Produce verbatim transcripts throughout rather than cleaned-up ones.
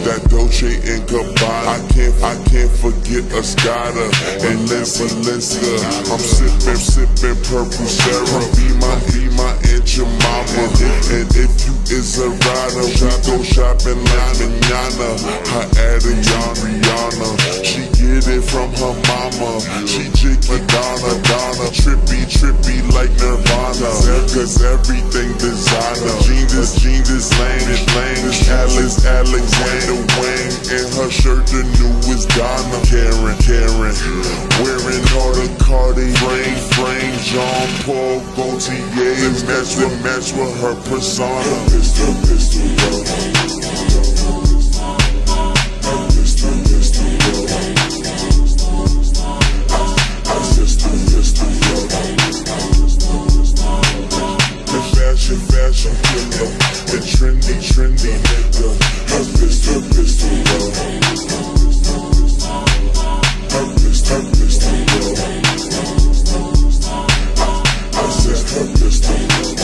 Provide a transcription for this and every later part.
that Dolce and Gabbana. I can't, I can't forget Escada and Valencia. I'm sipping, sipping purple serum. Be my, be my Aunt your mama. And if you is a rider, we go shopping like manana. Her Adriana, Rihanna, she get it from her mama. She jiggy Donna, Donna, trippy, trippy like Nirvana. Cause everything designer. Jeans is, jeans is lame, is lame. Is Alex, Alexander Wang. And her shirt the newest Donna. Karen, Karen, wearing all the Cardi frame, frame. Jean Paul Gaultier, match with, match with her persona. Pistol, pistol, fashion, fashion killer, the trendy, trendy nigga. Her pistol, pistol, yo. Her pistol, her pistol, yo. I said her pistol,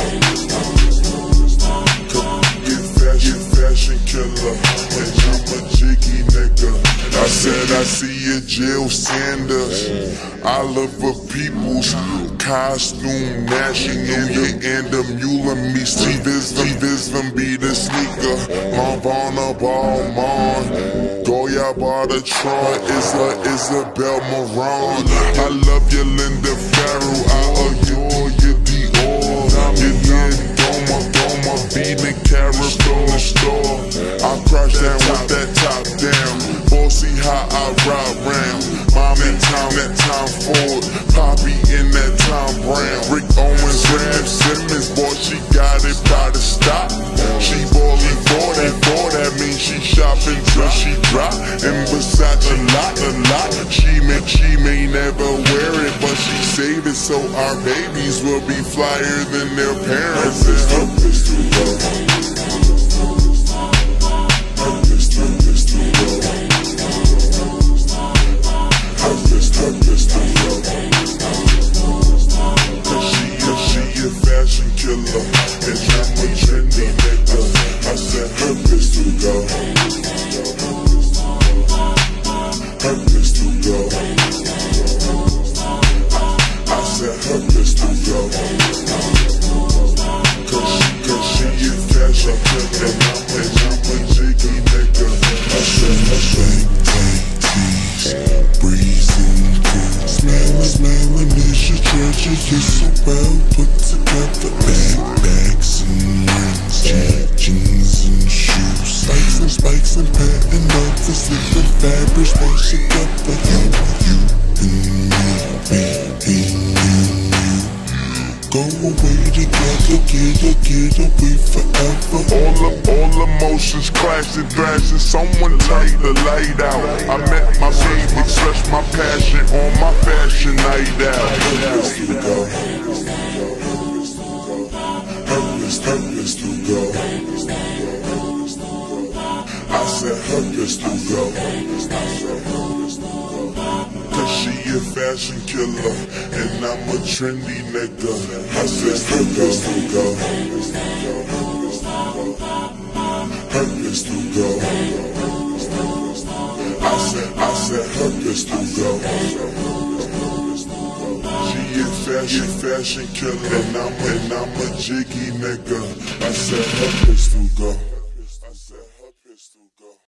get fashion, fashion killer, and I'm a jiggy nigga. I said I see a Jill Sanders. I love a people's costume matching in the and the mule and me. See this, this be the sneaker. Havana Balmain, Goya Bartatron, Isla Isabel Moran. I love you, Linda Farrell. I adore you, Dior. You need Doma, Doma, beating carrots from the store. I crash down with that top down. See how I ride round. Mom in town, that time Ford. Poppy in that Tom Brown. Rick Owens, Graham Simmons. Boy, she got it by the stop. She ballin' for that, for that means she shopping till she drop. And Versace lot, a lot. She may, she may never wear it, but she save it so our babies will be flyer than their parents. And her pistol, yo. Her pistol, pistol, yo. Fashion killer, and I'm a trendy nigga. I said her pistol go. Her pistol go. I said her pistol go. Cause she, cause she a fashion killer, and I'm, and I'm a jiggy nigga. I said her pistol breezing through, smelling, smelling, it's your treasure, you're so well put together. Bags and rings, jeans and shoes, spikes and spikes and patent leather, sleeping fabrics, wash together. You, you, and me, me, and you. Go away together, get, get away forever. All the, all emotions clashing, thrashing. Someone take the light out. I met my baby, expressed my passion on my fashion night out. Her pistol go. Her pistol, her pistol go. I said her pistol go. Cause she a fashion killer, and I'm a trendy nigga. I said her pistol go. Her pistol go. I said, I said her pistol go. She a fashion, fashion killer, and I'm, and I'm a jiggy nigga. I said her pistol go.